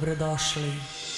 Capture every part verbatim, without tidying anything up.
dobrodošli.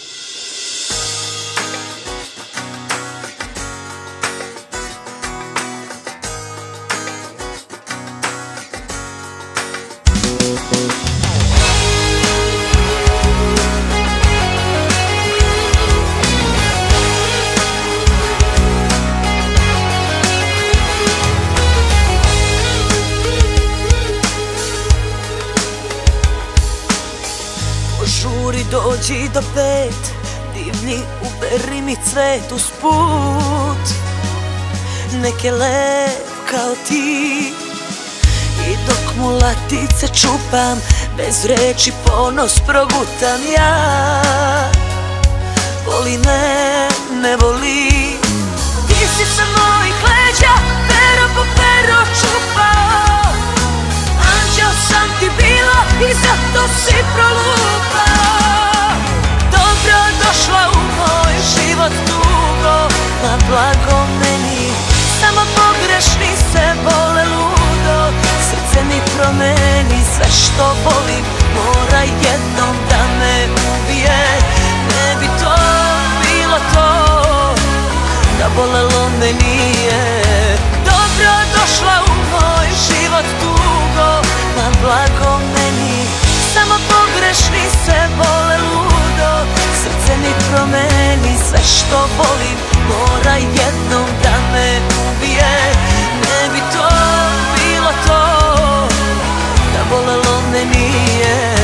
Žuri dođi do pet, divlji uberi mi cvet uz put. Nek je lep kao ti i dok mu latice čupam, bez reči ponos progutam ja. Voli me, ne voli, ti si sa mojih leđa pero po pero čupao. Anđeo sam ti bila i zato si prolupao. Dobro došla u moj život dugo, na blago meni. Samo pogrešni se vole ludo, srce mi promeni. Sve što volim mora jednom da me ubije. Ne bi to bilo to, da volelo me nije. Dobro došla u moj život dugo, na blago meni. Samo pogrešni se vole ludo, srce mi promeni. Sve što volim mora jednom da me ubije. Ne bi to bilo to, da volelo me nije.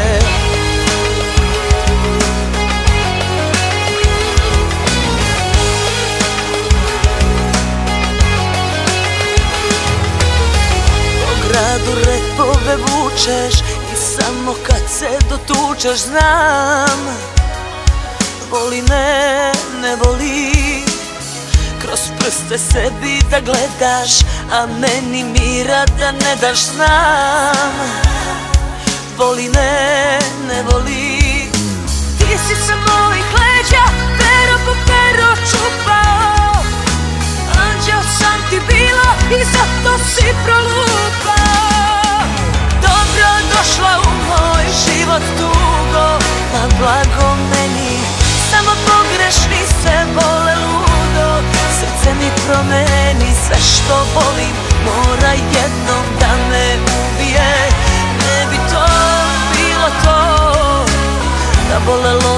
Po gradu repove vučeš i samo kad se dotučeš znam. Voli me, ne voli, kroz prste sebi da gledaš, a meni mira da ne daš znam. Voli me, ne voli, ti si sa mojih leđa pero po pero čupao. Anđeo sam ti bila i zato si prolupao. Dobro došla u moj život dugo, na blago meni. Samo pogrešni se vole ludo, srce mi promeni. Sve što volim mora jednom da me ubije. Ne bi to bilo to, da volelo